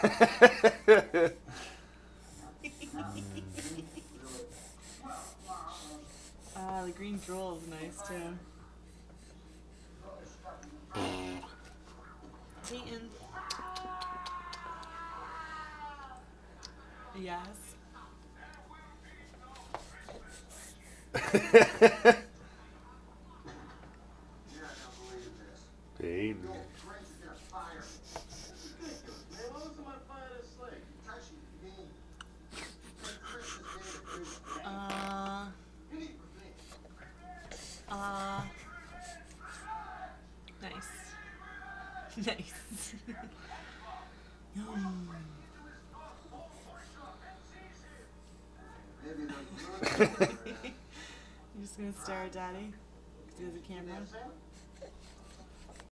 Ah, the green drool is nice too. Peyton. Yes. Peyton. Nice. Nice. Yum. You're just gonna stare at Daddy? Because he has a camera?